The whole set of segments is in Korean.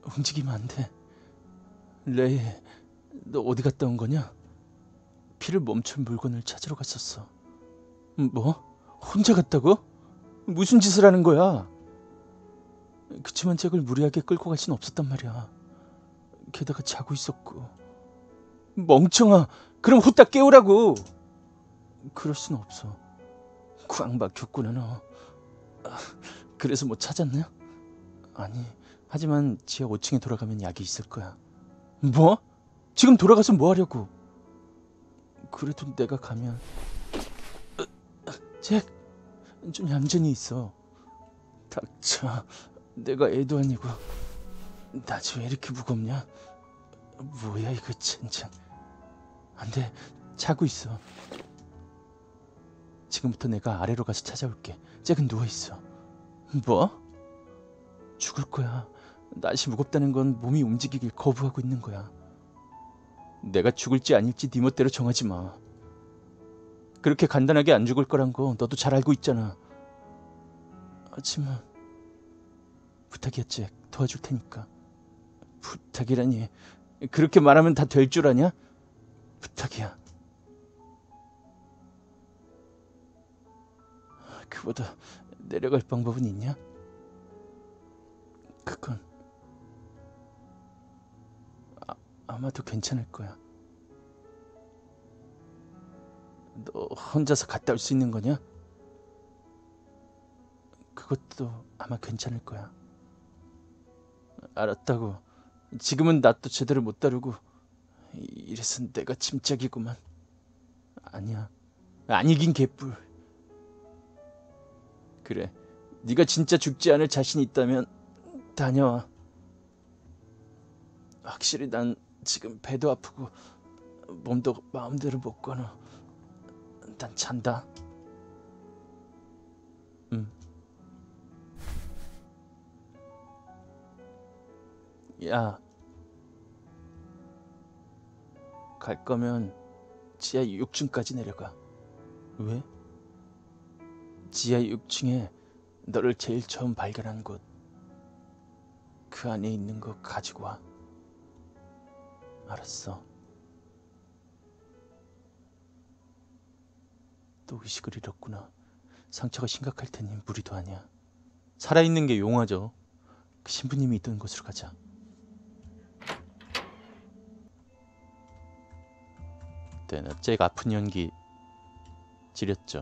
움직이면 안 돼. 레이, 너 어디 갔다 온 거냐? 피를 멈춘 물건을 찾으러 갔었어. 뭐? 혼자 갔다고? 무슨 짓을 하는 거야? 그치만 잭을 무리하게 끌고 갈 순 없었단 말이야. 게다가 자고 있었고. 멍청아, 그럼 후딱 깨우라고. 그럴 순 없어. 꽉 막혔구나 너. 그래서 뭐 찾았냐? 아니, 하지만 지하 5층에 돌아가면 약이 있을 거야. 뭐? 지금 돌아가서 뭐 하려고? 그래도 내가 가면... 잭, 좀 얌전히 있어. 닥쳐. 내가 애도 아니고. 낮이 왜 이렇게 무겁냐? 뭐야 이거 젠장. 안 돼, 자고 있어. 지금부터 내가 아래로 가서 찾아올게. 잭은 누워있어. 뭐? 죽을 거야. 낮이 무겁다는 건 몸이 움직이길 거부하고 있는 거야. 내가 죽을지 아닐지 네 멋대로 정하지 마. 그렇게 간단하게 안 죽을 거란 거 너도 잘 알고 있잖아. 하지만 부탁이야 잭. 도와줄 테니까. 부탁이라니. 그렇게 말하면 다 될 줄 아냐? 부탁이야. 그보다 내려갈 방법은 있냐? 그건 아마도 괜찮을 거야. 너 혼자서 갔다 올 수 있는 거냐? 그것도 아마 괜찮을 거야. 알았다고. 지금은 낯도 제대로 못 다루고. 이래서 내가 짐짝이구만. 아니야, 아니긴 개뿔. 그래, 네가 진짜 죽지 않을 자신이 있다면 다녀와. 확실히 난 지금 배도 아프고 몸도 마음대로 못 가나. 난 잔다. 야, 갈 거면 지하 6층까지 내려가. 왜? 지하 6층에 너를 제일 처음 발견한 곳. 그 안에 있는 거 가지고 와. 알았어. 또 의식을 잃었구나. 상처가 심각할 테니 무리도 아니야. 살아있는 게 용하죠. 그 신부님이 있던 곳으로 가자. 그때는 잭 아픈 연기 지렸죠.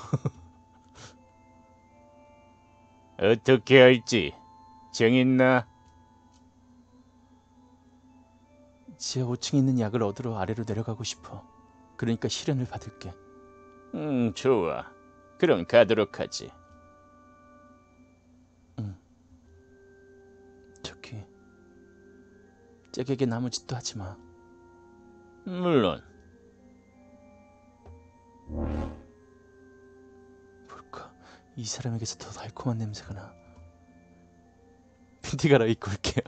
어떻게 할지 정했나? 지하 5층에 있는 약을 얻으러 아래로 내려가고 싶어. 그러니까 시련을 받을게. 좋아. 그럼 가도록 하지. 저기, 잭에게 아무 짓도 하지 마. 물론. 뭘까? 이 사람에게서 더 달콤한 냄새가 나. 빈티 갈아입고 올게요.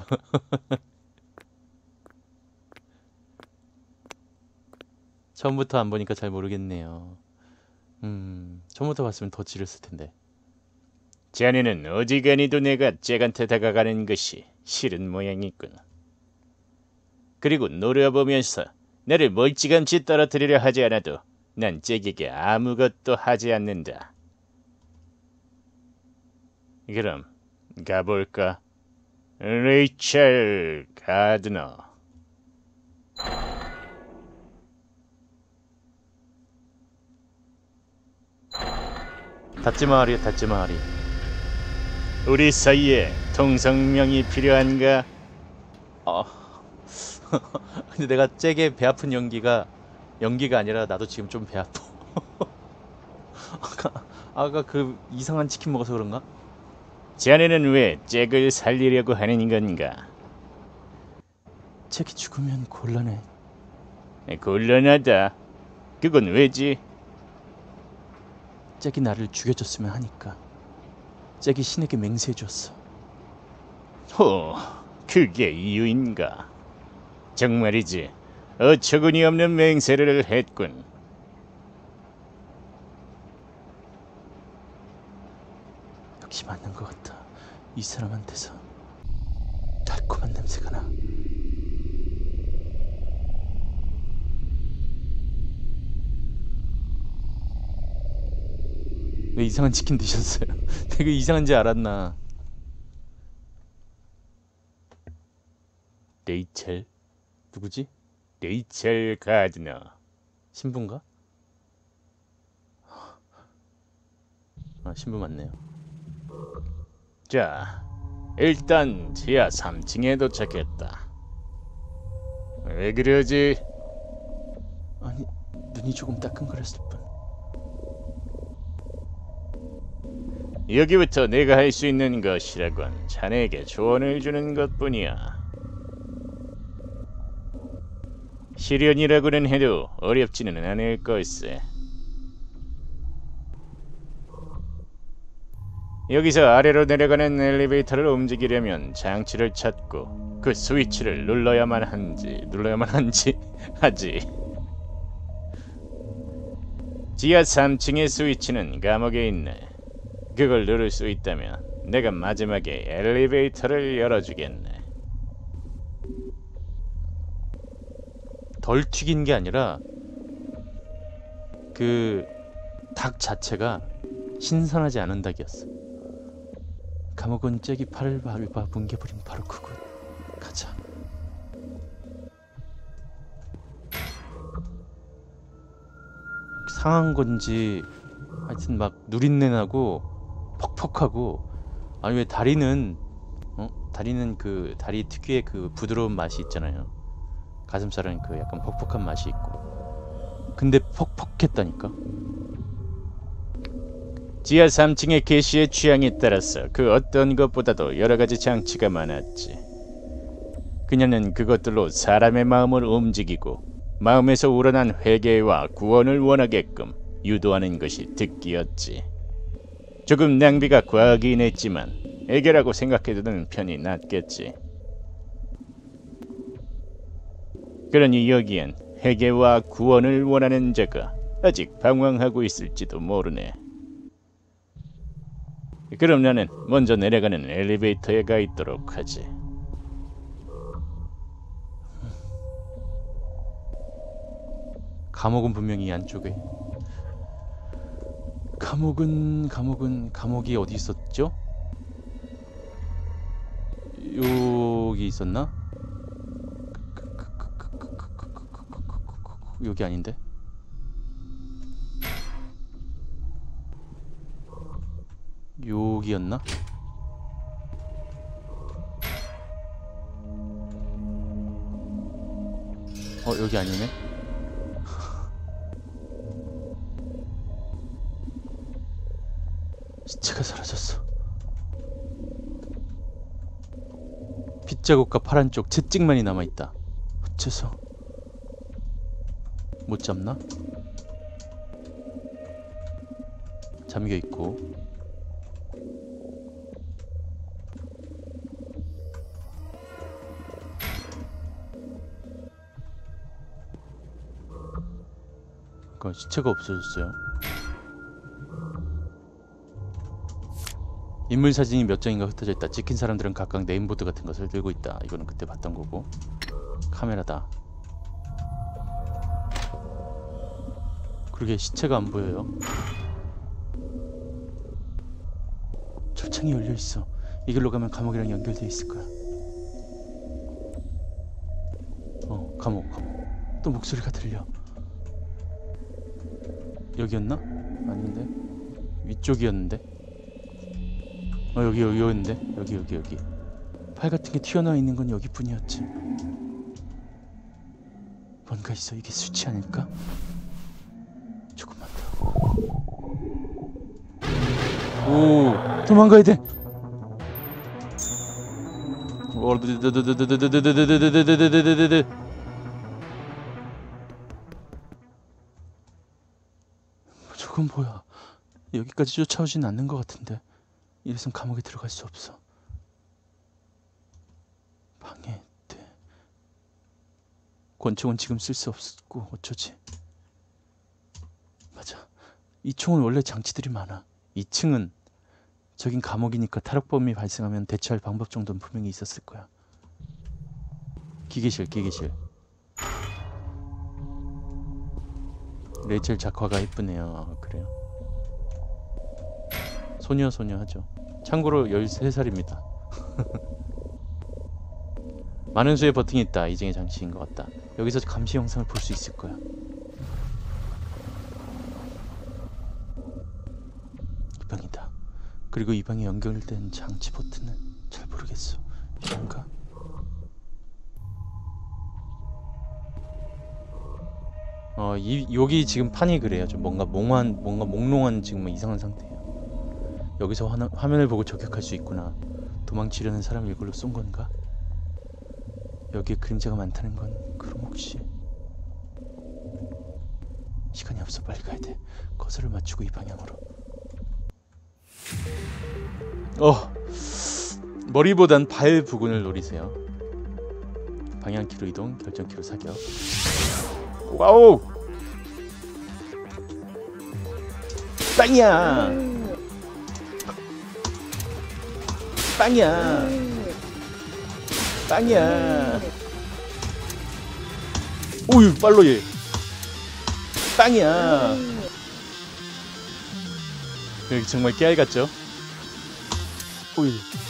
처음부터 안 보니까 잘 모르겠네요. 처음부터 봤으면 더 지렸을 텐데. 자네는 어지간히도 내가 잭한테 다가가는 것이 싫은 모양이군. 그리고 노려보면서 나를 멀찌감치 떨어뜨리려 하지 않아도 난 잭에게 아무것도 하지 않는다. 그럼 가볼까? 레이첼 가드너. 닫지마 하리, 닫지마 하리. 우리 사이에 통성명이 필요한가? 근데 내가 잭의 배 아픈 연기가 아니라 나도 지금 좀 배 아파. 아까 그 이상한 치킨 먹어서 그런가? 자네는 왜 잭을 살리려고 하는 건가? 잭이 죽으면 곤란해. 곤란하다. 그건 왜지? 잭이 나를 죽여줬으면 하니까. 잭이 신에게 맹세해줬어. 호, 그게 이유인가? 정말이지, 어처구니 없는 맹세를 했군. 역시 맞는 것 같아. 이 사람한테서 달콤한 냄새가 나. 왜 이상한 치킨 드셨어요? 되게 이상한지 알았나? 레이첼? 누구지? 레이첼 가드너. 신부인가? 아, 신부 맞네요. 자, 일단 지하 3층에 도착했다. 왜 그러지? 아니, 눈이 조금 따끔거렸을 뿐. 여기부터 내가 할 수 있는 것이라곤 자네에게 조언을 주는 것뿐이야. 시련이라고는 해도 어렵지는 않을 걸세. 여기서 아래로 내려가는 엘리베이터를 움직이려면 장치를 찾고 그 스위치를 눌러야만 하지. 지하 3층의 스위치는 감옥에 있네. 그걸 누를 수 있다면 내가 마지막에 엘리베이터를 열어주겠네. 덜 튀긴 게 아니라 그 닭 자체가 신선하지 않은 닭이었어. 감옥은 잭이 팔을 밟아 뭉개버린 바로 그곳. 가자. 상한 건지 하여튼 막 누린내 나고 퍽퍽하고. 아니 왜 다리는 다리는 그 다리 특유의 그 부드러운 맛이 있잖아요. 가슴살은 그 약간 퍽퍽한 맛이 있고. 근데 퍽퍽했다니까. 지하 3층의 게시의 취향에 따라서 그 어떤 것보다도 여러 가지 장치가 많았지. 그녀는 그것들로 사람의 마음을 움직이고 마음에서 우러난 회개와 구원을 원하게끔 유도하는 것이 특기였지. 조금 낭비가 과하긴 했지만 해결하고 생각해두는 편이 낫겠지. 그러니 여기엔 회개와 구원을 원하는 자가 아직 방황하고 있을지도 모르네. 그럼 나는 먼저 내려가는 엘리베이터에 가 있도록 하지. 감옥은 분명히 이 안쪽에. 감옥이 어디 있었죠? 여기 있었나? 여기 아닌데? 여기였나? 여기 아니네? 시체가 사라졌어. 빗자국과 파란 쪽 채찍만이 남아있다. 어째서 못 잡나? 잠겨있고. 그러니까 시체가 없어졌어요. 인물 사진이 몇 장인가 흩어져 있다. 찍힌 사람들은 각각 네임보드 같은 것을 들고 있다. 이거는 그때 봤던 거고. 카메라다. 그러게 시체가 안 보여요. 철창이 열려 있어. 이 길로 가면 감옥이랑 연결돼 있을 거야. 감옥. 또 목소리가 들려. 여기였나? 아닌데? 위쪽이었는데? 여기였는데? 여기. 팔 같은 게 튀어나와 있는 건 여기뿐이었지. 뭔가 있어. 이게 수치 아닐까? 조금만 더. 오, 도망가야 돼. 저건 뭐야? 여기까지 쫓아오진 않는 것 같은데. 이래선 감옥에 들어갈 수 없어. 방해돼. 권총은 지금 쓸 수 없고 어쩌지? 맞아. 이 총은 원래 장치들이 많아. 2층은 저긴 감옥이니까 탈옥범이 발생하면 대처할 방법 정도는 분명히 있었을 거야. 기계실. 레이첼 작화가 이쁘네요. 그래요. 소녀 하죠. 참고로 13살입니다. 많은 수의 버튼이 있다. 이쟁의 장치인 것 같다. 여기서 감시 영상을 볼 수 있을 거야. 이 방이다. 그리고 이 방에 연결된 장치 버튼은 잘 모르겠어. 이건가? 여기 지금 판이 그래요. 좀 뭔가 몽롱한 지금 이상한 상태예요. 여기서 화면을 보고 저격할 수 있구나. 도망치려는 사람을 이걸로 쏜 건가? 여기에 그림자가 많다는 건 그럼 혹시 시간이 없어. 빨리 가야 돼. 커서를 맞추고 이 방향으로. 머리보단 발 부근을 노리세요. 방향키로 이동, 결정키로 사격. 와우! 빵이야! 빵이야! 빵이야! 오유, 빨로 얘! 빵이야! 여기 정말 깨알 같죠? 오유.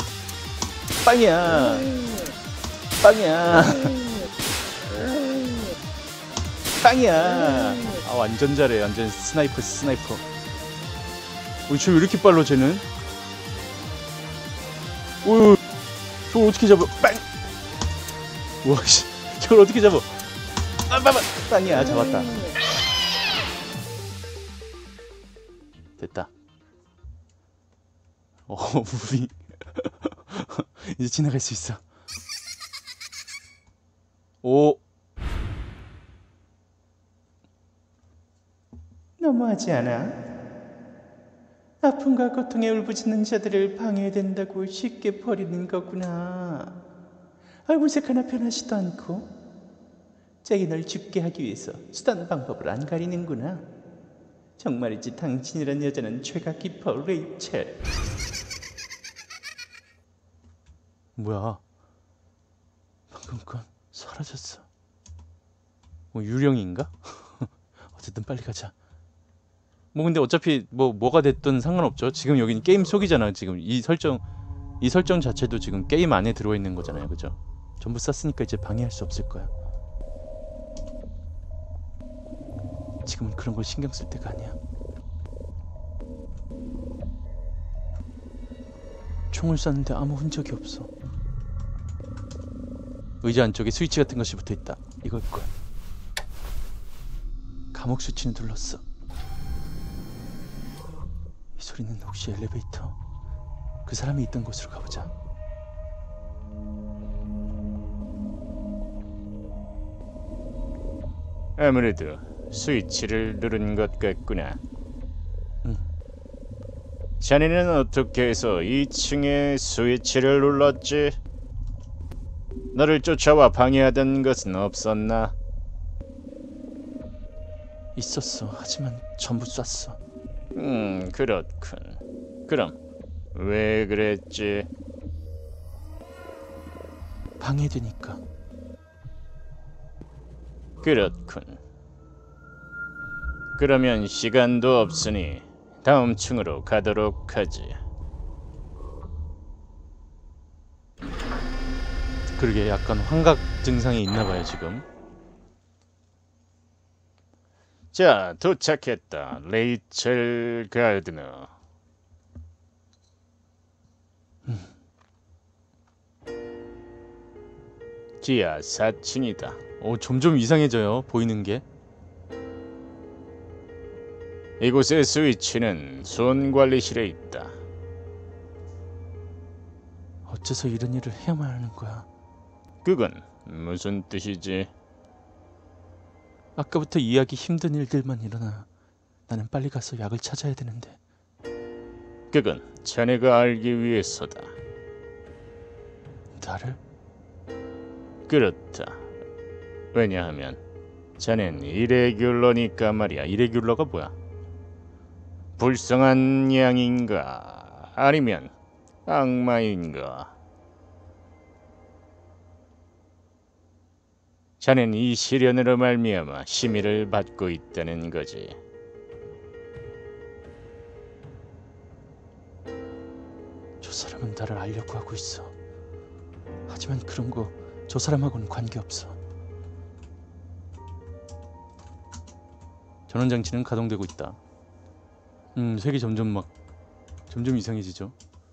빵이야! 빵이야! 빵이야! 아, 완전 잘해. 완전 스나이퍼. 쟤 왜 이렇게 빨라, 쟤는? 오, 저걸 어떻게 잡아? 빵! 우와, 씨. 저걸 어떻게 잡아? 빵이야, 잡았다. 됐다. 무빙. 이제 지나갈 수 있어. 오. 너무하지 않아? 아픔과 고통에 울부짖는 자들을 방해된다고 쉽게 버리는 거구나. 얼굴색 하나 변하지도 않고 짝이 널 죽게 하기 위해서 수단 방법을 안 가리는구나. 정말이지 당신이란 여자는 죄가 깊어, 레이첼. 뭐야? 방금 건 사라졌어. 유령인가? 어쨌든 빨리 가자. 근데 어차피 뭐가 됐든 상관없죠. 지금 여기는 게임 속이잖아. 지금 이 설정 자체도 지금 게임 안에 들어있는 거잖아요. 그죠? 전부 쌌으니까 이제 방해할 수 없을 거야. 지금은 그런 걸 신경 쓸 때가 아니야. 총을 쐈는데 아무 흔적이 없어. 의자 안쪽에 스위치 같은 것이 붙어있다. 이걸 거야. 감옥 스위치는 눌렀어. 이 소리는 혹시 엘리베이터? 그 사람이 있던 곳으로 가보자. 아무래도 스위치를 누른 것 같구나. 응. 자네는 어떻게 해서 2층에 스위치를 눌렀지? 너를 쫓아와 방해하던 것은 없었나? 있었어. 하지만 전부 쐈어. 그렇군. 그럼 왜 그랬지? 방해되니까. 그렇군. 그러면 시간도 없으니 다음 층으로 가도록 하지. 그러게 약간 환각 증상이 있나봐요 지금. 자, 도착했다. 레이첼 가드너. 지하 4층이다. 점점 이상해져요. 보이는 게. 이곳의 스위치는 손관리실에 있다. 어째서 이런 일을 해야만 하는 거야. 그건 무슨 뜻이지? 아까부터 이해하기 힘든 일들만 일어나. 나는 빨리 가서 약을 찾아야 되는데. 그건 자네가 알기 위해서다. 나를? 그렇다. 왜냐하면 자넨 이레귤러니까 말이야. 이레귤러가 뭐야? 불쌍한 양인가? 아니면 악마인가? 자넨 이 시련으로 말미암아 심의를 받고 있다는 거지. 저 사람은 나를 알려고 하고 있어. 하지만 그런 거 저 사람하고는 관계없어. 전원장치는 가동되고 있다. 색이 점점 이상해지죠.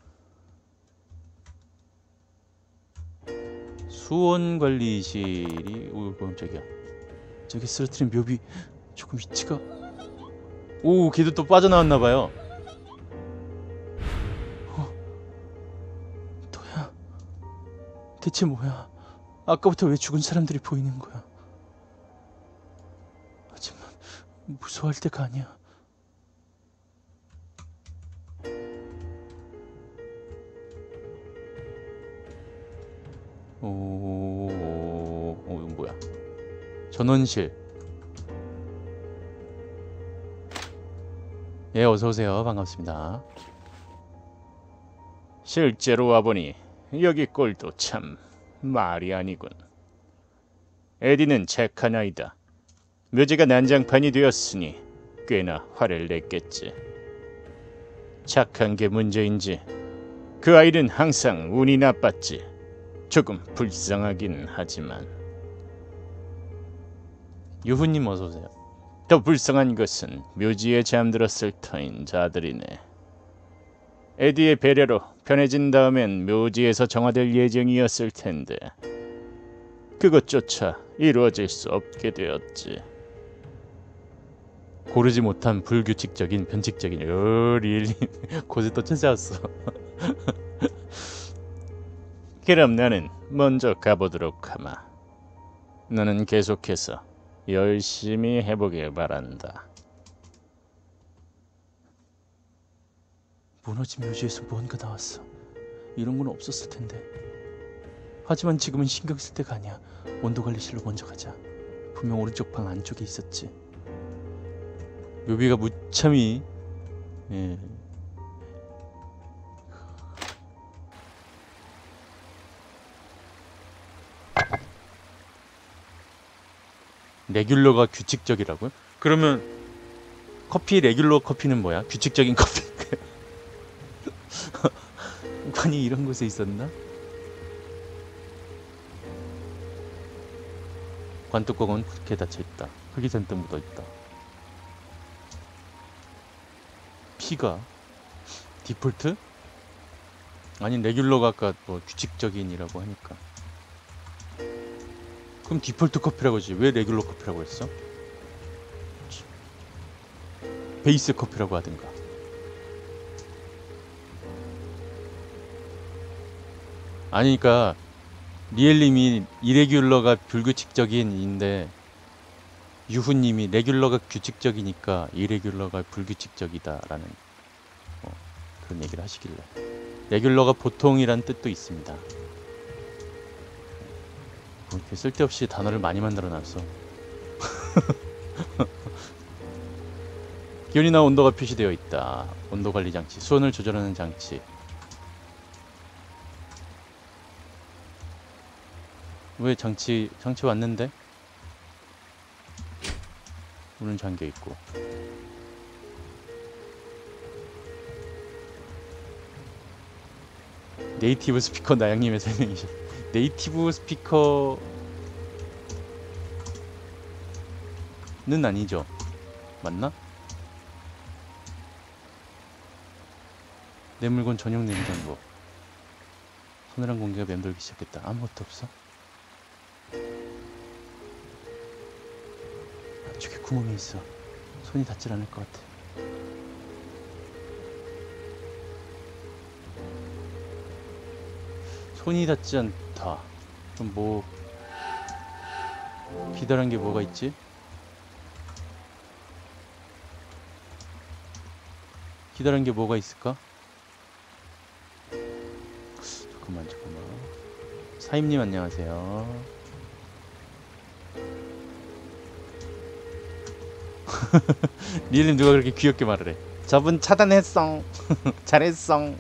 수원관리실이 깜짝이야. 저기 쓰러뜨린 묘비 조금 위치가 걔도 또 빠져나왔나봐요. 너야? 대체 뭐야? 아까부터 왜 죽은 사람들이 보이는 거야? 하지만 무서워할 때가 아니야. 이건 뭐야? 전원실. 예, 어서오세요. 반갑습니다. 실제로 와보니 여기 꼴도 참 말이 아니군. 에디는 착한 아이다. 묘지가 난장판이 되었으니 꽤나 화를 냈겠지. 착한 게 문제인지 그 아이는 항상 운이 나빴지. 조금 불쌍하긴 하지만. 유후님 어서오세요. 더 불쌍한 것은 묘지에 잠들었을 터인 자들이네. 에디의 배려로 편해진 다음엔 묘지에서 정화될 예정이었을 텐데 그것조차 이루어질 수 없게 되었지. 고르지 못한 불규칙적인 변칙적인 리엘리 곳에 또 찾아왔어. 그럼 나는 먼저 가보도록 하마. 너는 계속해서 열심히 해보길 바란다. 무너진 묘지에서 뭔가 나왔어. 이런 건 없었을 텐데. 하지만 지금은 신경 쓸 때가 아니야. 온도관리실로 먼저 가자. 분명 오른쪽 방 안쪽에 있었지. 묘비가 무참히 레귤러가 규칙적이라고요? 그러면 커피 레귤러 커피는 뭐야? 규칙적인 커피. 관이 이런 곳에 있었나? 관뚜껑은 붓게 닫혀있다. 흙이 잔뜩 묻어있다. 피가 디폴트? 아니 레귤러가 아까 뭐 규칙적인이라고 하니까. 그럼 디폴트 커피라고 하지. 왜 레귤러 커피라고 했어? 베이스 커피라고 하든가. 아니 그러니까 리엘님이 이레귤러가 불규칙적인인데 유후님이 레귤러가 규칙적이니까 이레귤러가 불규칙적이다라는 그런 얘기를 하시길래. 레귤러가 보통이란 뜻도 있습니다. 이렇게 쓸데없이 단어를 많이 만들어놨어. 기온이나 온도가 표시되어 있다. 온도관리 장치, 수온을 조절하는 장치. 왜 장치 왔는데? 문은 잠겨 있고. 네이티브 스피커 나영님의 설명이죠. 네이티브 스피커는 아니죠? 맞나? 내 물건 전용 냉장고. 서늘한 공기가 맴돌기 시작했다. 아무것도 없어? 안쪽에 구멍이 있어. 손이 닿질 않을 것 같아. 손이 닿지 않다. 그럼 뭐 기다란 게 뭐가 있지? 기다란 게 뭐가 있을까? 잠깐만. 사임님 안녕하세요. 리엘님 누가 그렇게 귀엽게 말을 해. 저분 차단했어. 잘했어.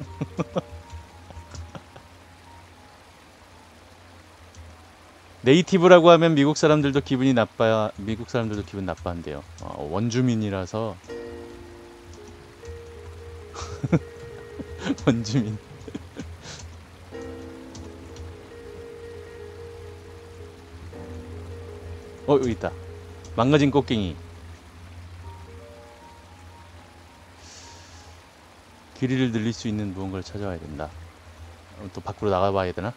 네이티브라고 하면 미국 사람들도 기분 나빠한대요. 원주민이라서. 원주민. 여기 있다. 망가진 꽃갱이. 길이를 늘릴 수 있는 무언가를 찾아와야 된다. 또 밖으로 나가봐야 되나?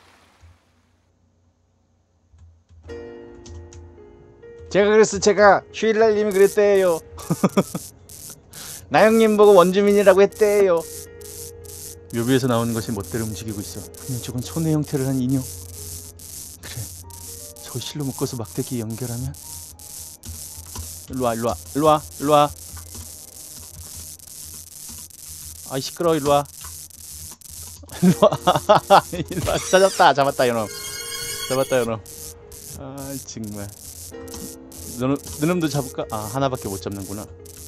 제가 휴일날님이 그랬대요. 나영님 보고 원주민이라고 했대요. 묘비에서 나오는 것이 멋대로 움직이고 있어. 분명 저건 손의 형태를 한 인형. 그래, 저걸 실로 묶어서 막대기에 연결하면. 일로와. 아이 시끄러워. 일로와. 잡았다 이놈. 아 정말. 너놈도 잡을까? 아 하나밖에 못 잡는구나.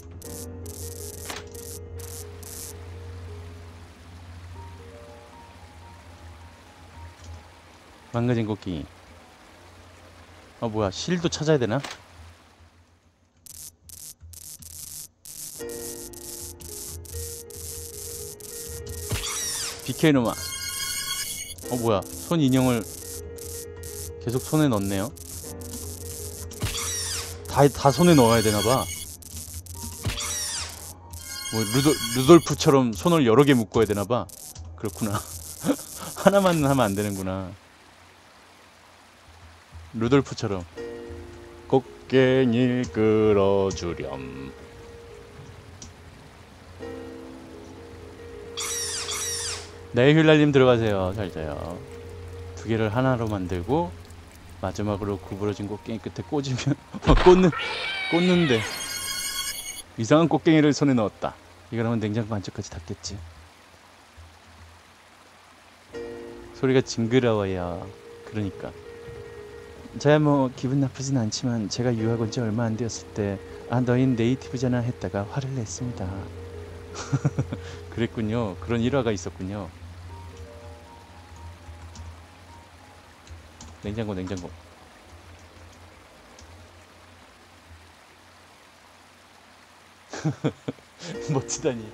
망가진 곡괭이. 뭐야, 실도 찾아야 되나? 비켜 이놈아. 뭐야, 손 인형을 계속 손에 넣네요. 다 손에 넣어야 되나봐. 뭐 루돌프처럼 손을 여러 개 묶어야 되나봐. 그렇구나. 하나만 하면 안 되는구나. 루돌프처럼. 곡괭이 끌어주렴. 네, 휠날님 들어가세요. 잘 자요. 두 개를 하나로 만들고 마지막으로 구부러진 곡괭이 끝에 꽂으면 꽂는데 이상한 곡괭이를 손에 넣었다. 이거라면 냉장고 안쪽까지 닿겠지. 소리가 징그러워요. 그러니까 저야 뭐 기분 나쁘진 않지만 제가 유학 온 지 얼마 안 되었을 때 너흰 네이티브잖아 했다가 화를 냈습니다. 그랬군요. 그런 일화가 있었군요. 냉장고 멋지다니.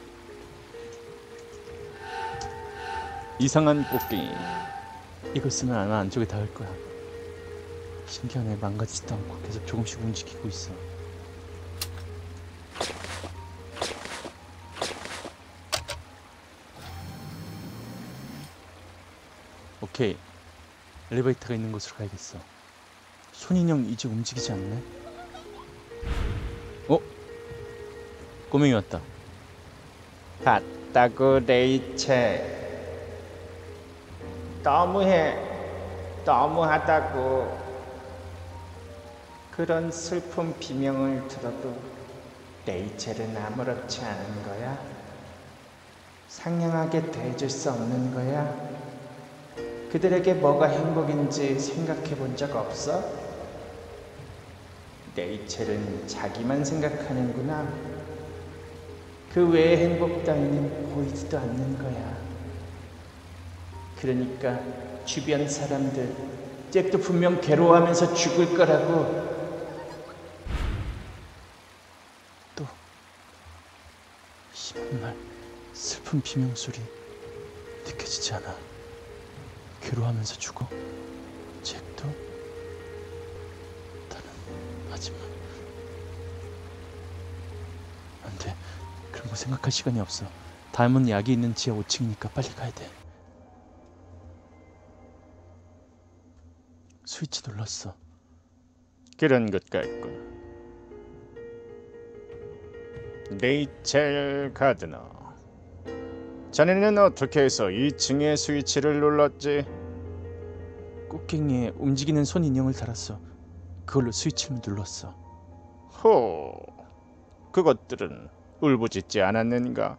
이상한 꽃갱이. 이거 쓰면 아마 안쪽에 닿을 거야. 신기하네. 망가지지도 않고 계속 조금씩 움직이고 있어. 오케이, 엘리베이터가 있는 곳으로 가야겠어. 손인형 이제 움직이지 않네. 꼬맹이 왔다. 봤다고 레이첼. 너무하다고. 그런 슬픈 비명을 들어도 레이첼은 아무렇지 않은 거야? 상냥하게 대해줄 수 없는 거야? 그들에게 뭐가 행복인지 생각해 본 적 없어? 레이첼은 자기만 생각하는구나. 그 외의 행복 따위는 보이지도 않는 거야. 그러니까 주변 사람들 잭도 분명 괴로워하면서 죽을 거라고. 또 정말 슬픈 비명소리 느껴지지 않아. 괴로워하면서 죽어? 잭도? 나는 하지만 안돼. 그런 거 생각할 시간이 없어. 다음은 약이 있는 지하 5층이니까 빨리 가야 돼. 스위치 눌렀어. 그런 것 같군. 레이첼 가드너. 자네는 어떻게 해서 2층의 스위치를 눌렀지? 꽃갱이에 움직이는 손 인형을 달았어. 그걸로 스위치를 눌렀어. 호, 그것들은 울부짖지 않았는가?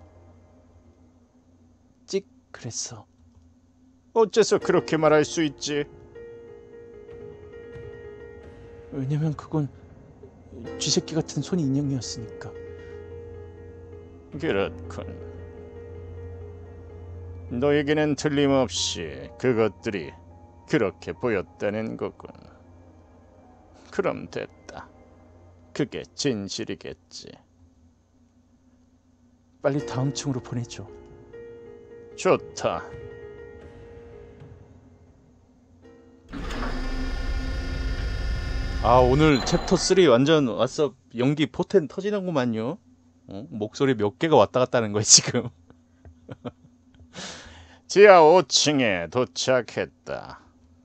찍 그랬어. 어째서 그렇게 말할 수 있지? 왜냐면 그건 쥐새끼 같은 손 인형이었으니까. 그렇군. 너에게는 틀림없이 그것들이 그렇게 보였다는 거군. 그럼 됐다. 그게 진실이겠지. 빨리 다음 층으로 보내줘. 좋다. 아, 오늘 챕터 3 완전 왔어. 연기 포텐 터지는구만요. 목소리 몇 개가 왔다 갔다 하는 거야 지금. 지하 5층에 도착했다.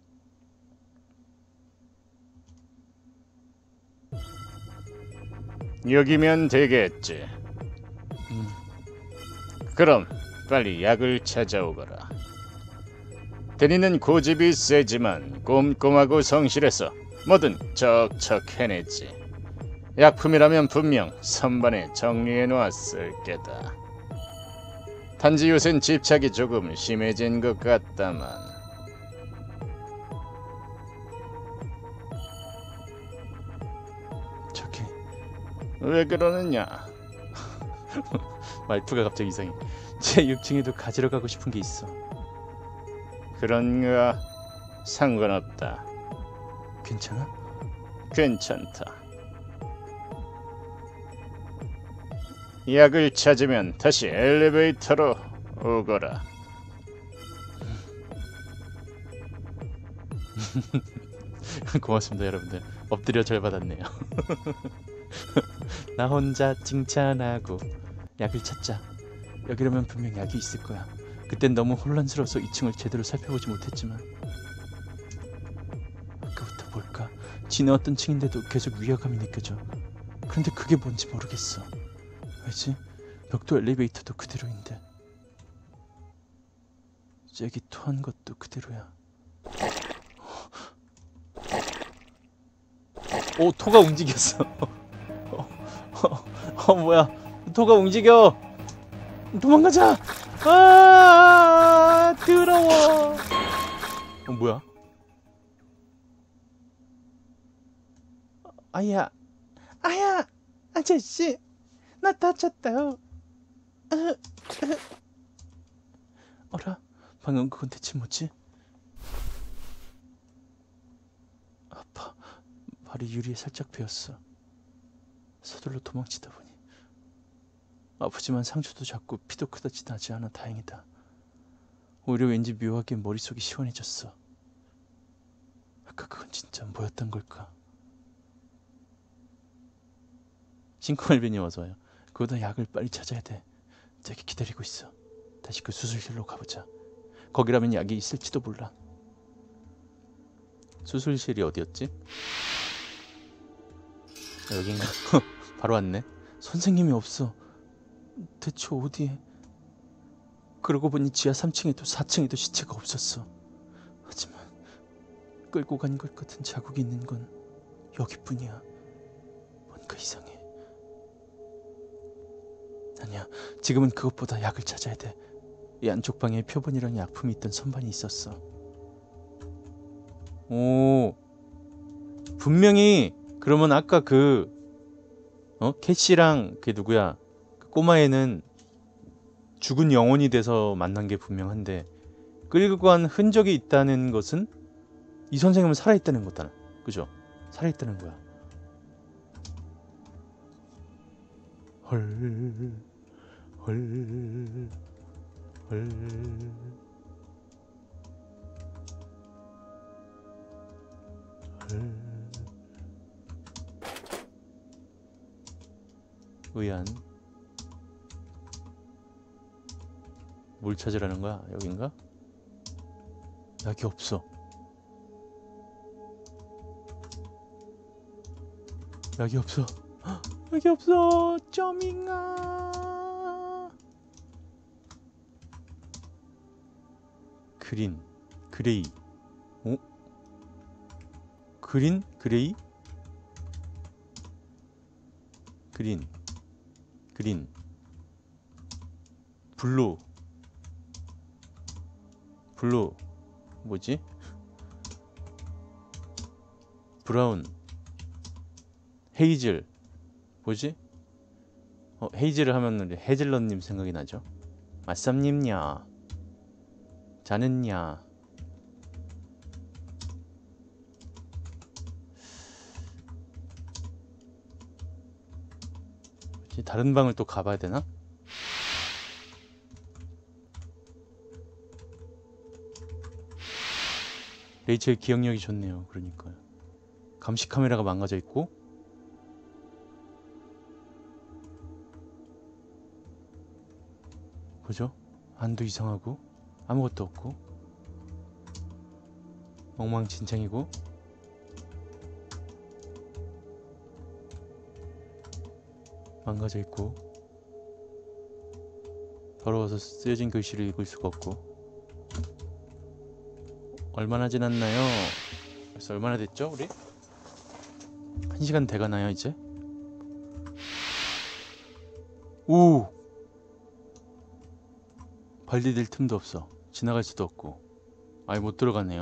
여기면 되겠지. 그럼 빨리 약을 찾아오거라. 대리는 고집이 세지만 꼼꼼하고 성실해서 뭐든 척척 해내지. 약품이라면 분명 선반에 정리해 놓았을 게다. 단지 요샌 집착이 조금 심해진 것 같다만. 저기 왜 그러느냐? 말투가 갑자기 이상해. 제 6층에도 가지러 가고 싶은 게 있어. 그런가? 상관없다. 괜찮아? 괜찮다. 약을 찾으면 다시 엘리베이터로 오거라. 고맙습니다 여러분들. 엎드려 절 받았네요. 나 혼자 칭찬하고 약을 찾자. 여기라면 분명 약이 있을 거야. 그땐 너무 혼란스러워서 2층을 제대로 살펴보지 못했지만 아까부터 뭘까? 지나왔던 층인데도 계속 위화감이 느껴져. 그런데 그게 뭔지 모르겠어. 왜지? 벽도 엘리베이터도 그대로인데 잭이 토한 것도 그대로야. 오, 토가 움직였어. 뭐야? 토가 움직여. 도망가자. 아, 더러워. 뭐야? 아야, 아저씨, 나 다쳤다요. 어라, 방금 그건 대체 뭐지? 아파. 발이 유리에 살짝 베었어. 서둘러 도망치다 보니 아프지만 상처도 작고 피도 그다지 나지 않아 다행이다. 오히려 왠지 묘하게 머릿속이 시원해졌어. 아까 그건 진짜 뭐였던 걸까? 싱크멜빈이 어서 와요. 그보다 약을 빨리 찾아야 돼. 저기 기다리고 있어. 다시 그 수술실로 가보자. 거기라면 약이 있을지도 몰라. 수술실이 어디였지? 여긴가? 바로 왔네. 선생님이 없어. 대체 어디에? 그러고 보니 지하 3층에도 4층에도 시체가 없었어. 하지만 끌고 간 것 같은 자국이 있는 건 여기뿐이야. 뭔가 이상해. 아니야, 지금은 그것보다 약을 찾아야 돼. 이 안쪽 방에 표본이랑 약품이 있던 선반이 있었어. 오, 분명히 그러면 아까 캐시랑 그 누구야, 그 꼬마애는 죽은 영혼이 돼서 만난 게 분명한데 끌고 간 흔적이 있다는 것은 이 선생님은 살아있다는 거다. 그죠? 살아있다는 거야. 헐. 의안. 뭘 찾으라는 거야? 여긴가? 약이 없어. 약이 없어. 약이 없어. 점잉아. 그린, 그레이. 어? 그린, 그레이? 그린, 그린, 블루, 블루, 뭐지? 브라운, 헤이즐, 뭐지? 헤이즐을 하면 헤즐넛님 생각이 나죠? 맞삼님냐? 자는냐? 다른 방을 또 가봐야 되나? 레이첼 기억력이 좋네요. 그러니까요. 감시 카메라가 망가져 있고, 그죠? 안도 이상하고 아무것도 없고 엉망진창이고, 망가져 있고, 더러워서 쓰여진 글씨를 읽을 수가 없고. 얼마나 지났나요? 그래서 얼마나 됐죠 우리? 1시간 돼가나요 이제? 오! 발 디딜 틈도 없어. 지나갈 수도 없고. 아예 못 들어가네요.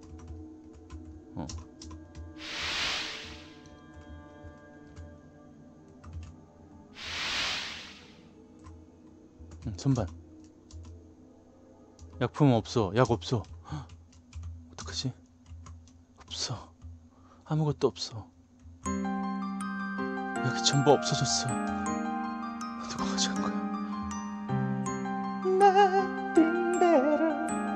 선반. 약품 없어. 약 없어. 헉, 어떡하지? 없어. 아무것도 없어. 여기 전부 없어졌어. 누가 가져간 거야? Nothing better.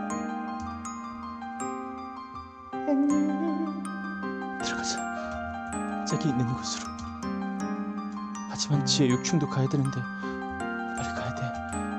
들어가자. 짝이 있는 곳으로. 하지만 지혜 6층도 가야 되는데 빨리 가야 돼.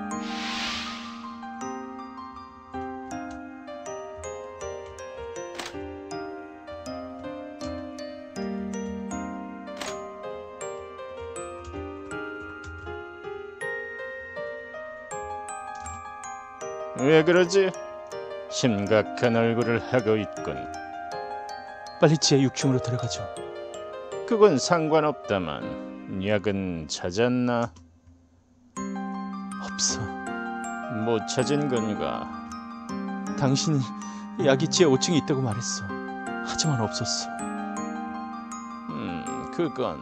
왜 그러지? 심각한 얼굴을 하고 있군. 빨리 지혜 6층으로 들어가죠. 그건 상관없다만 약은 찾았나? 없어. 못 찾은 건가? 당신이 약이 지혜 5층에 있다고 말했어. 하지만 없었어. 그건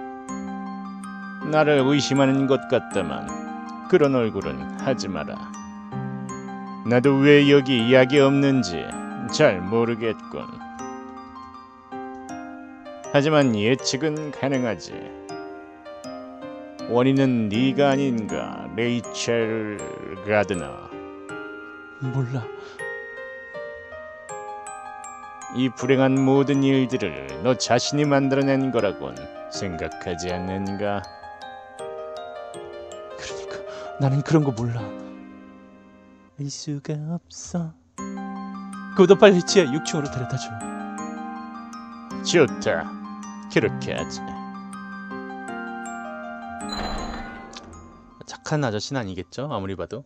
나를 의심하는 것 같다만 그런 얼굴은 하지 마라. 나도 왜 여기 약이 없는지 잘 모르겠군. 하지만 예측은 가능하지. 원인은 네가 아닌가, 레이첼 가드너. 몰라. 이 불행한 모든 일들을 너 자신이 만들어낸 거라곤 생각하지 않는가? 그러니까 나는 그런 거 몰라. 알 수가 없어. 그보다 빨리 지혜 6층으로 데려다줘. 좋다. 그렇게 하지. 착한 아저씨는 아니겠죠? 아무리 봐도.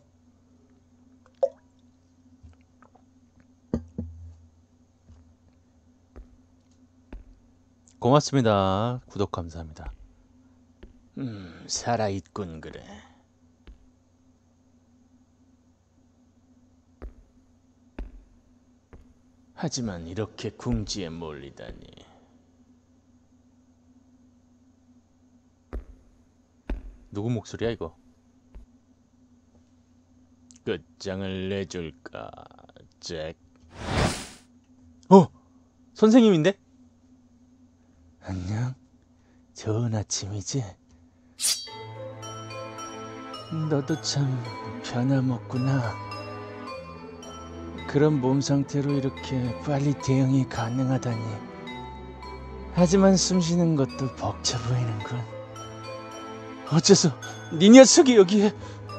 고맙습니다. 구독 감사합니다. 살아있군 그래. 하지만 이렇게 궁지에 몰리다니. 누구 목소리야 이거? 끝장을 내줄까, 잭? 선생님인데? 안녕. 좋은 아침이지? 너도 참 변함없구나. 그런 몸 상태로 이렇게 빨리 대응이 가능하다니. 하지만 숨쉬는 것도 벅차 보이는군. 어째서 네 녀석이 여기에?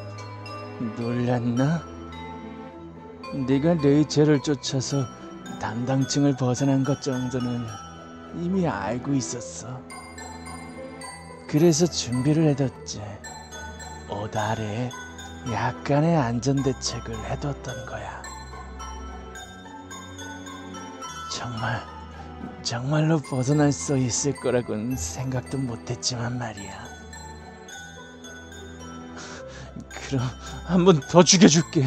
놀랐나? 네가 레이첼을 쫓아서 담당층을 벗어난 것 정도는 이미 알고 있었어. 그래서 준비를 해뒀지. 옷 아래에 약간의 안전대책을 해뒀던 거야. 정말로 벗어날 수 있을 거라고는 생각도 못했지만 말이야. 그럼 한 번 더 죽여줄게.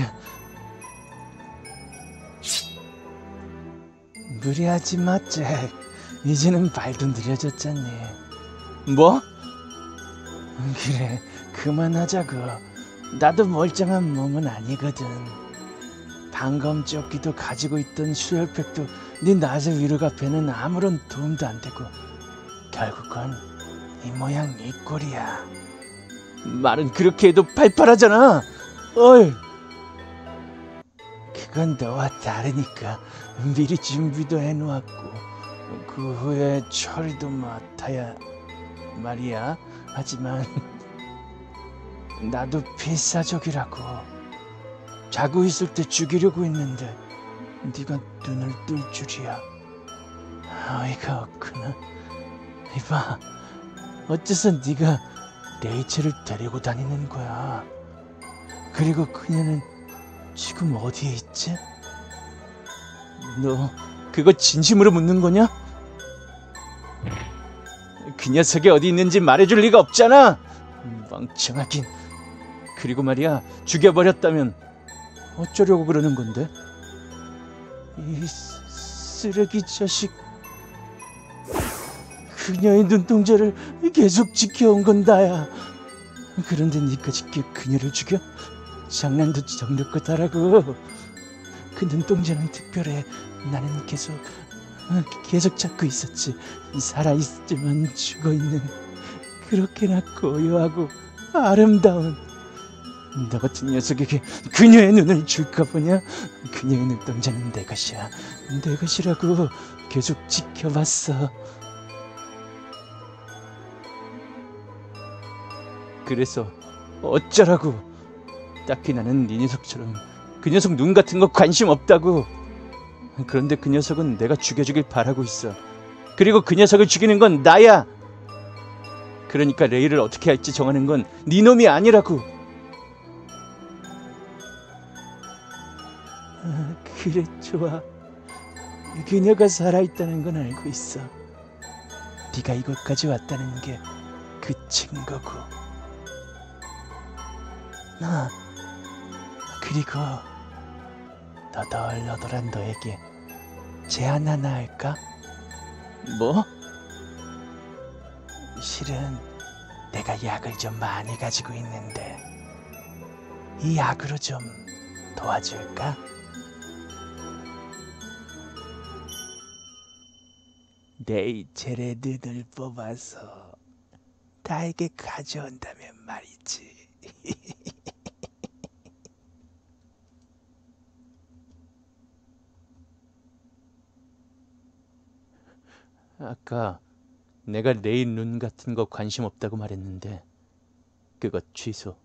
무리하지 마, 잭. 이제는 말도 느려졌잖니. 뭐? 그래, 그만하자고. 나도 멀쩡한 몸은 아니거든. 방검 조끼도 가지고 있던 수혈팩도 네 나의 위력 앞에는 아무런 도움도 안 되고 결국은 이 모양 이 꼴이야. 말은 그렇게 해도 팔팔하잖아. 어이. 그건 너와 다르니까 미리 준비도 해놓았고 그 후에 처리도 맡아야 말이야. 하지만 나도 필사적이라고. 자고 있을 때 죽이려고 했는데 네가 눈을 뜰 줄이야. 어이가 없구나. 이봐, 어째서 네가 레이첼을 데리고 다니는 거야? 그리고 그녀는 지금 어디에 있지? 너 그거 진심으로 묻는 거냐? 그 녀석이 어디 있는지 말해줄 리가 없잖아. 멍청하긴. 그리고 말이야, 죽여버렸다면 어쩌려고 그러는 건데? 이 쓰레기 자식. 그녀의 눈동자를 계속 지켜온 건 나야. 그런데 니까지 그녀를 죽여? 장난도 정도껏하라고. 그 눈동자는 특별해. 나는 계속 찾고 있었지. 살아있지만 죽어있는 그렇게나 고요하고 아름다운 너 같은 녀석에게 그녀의 눈을 줄까 보냐? 그녀의 눈동자는 내 것이야. 내 것이라고. 계속 지켜봤어. 그래서 어쩌라고. 딱히 나는 네 녀석처럼 그 녀석 눈 같은 거 관심 없다고. 그런데 그 녀석은 내가 죽여주길 바라고 있어. 그리고 그 녀석을 죽이는 건 나야. 그러니까 레이를 어떻게 할지 정하는 건 네 놈이 아니라고. 그래, 좋아. 그녀가 살아있다는 건 알고 있어. 네가 이곳까지 왔다는 게 그 증거고. 그리고 너덜너덜한 너에게 제안 하나 할까? 뭐? 실은 내가 약을 좀 많이 가지고 있는데 이 약으로 좀 도와줄까? 레이첼의 눈을 뽑아서 나에게 가져온다면 말이지. 아까 내가 레이 눈 같은 거 관심 없다고 말했는데 그거 취소.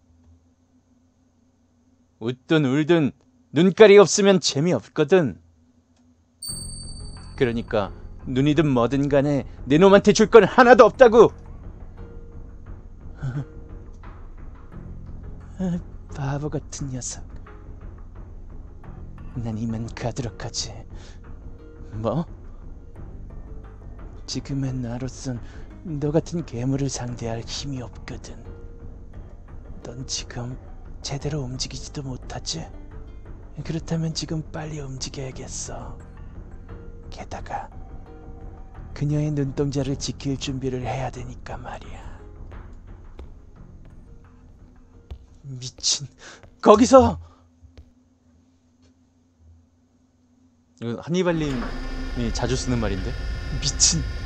웃든 울든 눈깔이 없으면 재미없거든. 그러니까 눈이든 뭐든 간에 내 놈한테 줄 건 하나도 없다고. 바보 같은 녀석. 난 이만 가도록 하지. 뭐? 지금의 나로선 너 같은 괴물을 상대할 힘이 없거든. 넌 지금 제대로 움직이지도 못하지? 그렇다면 지금 빨리 움직여야겠어. 게다가 그녀의 눈동자를 지킬 준비를 해야 되니까 말이야. 미친. 거기서! 이건 한니발님이 자주 쓰는 말인데? 미친.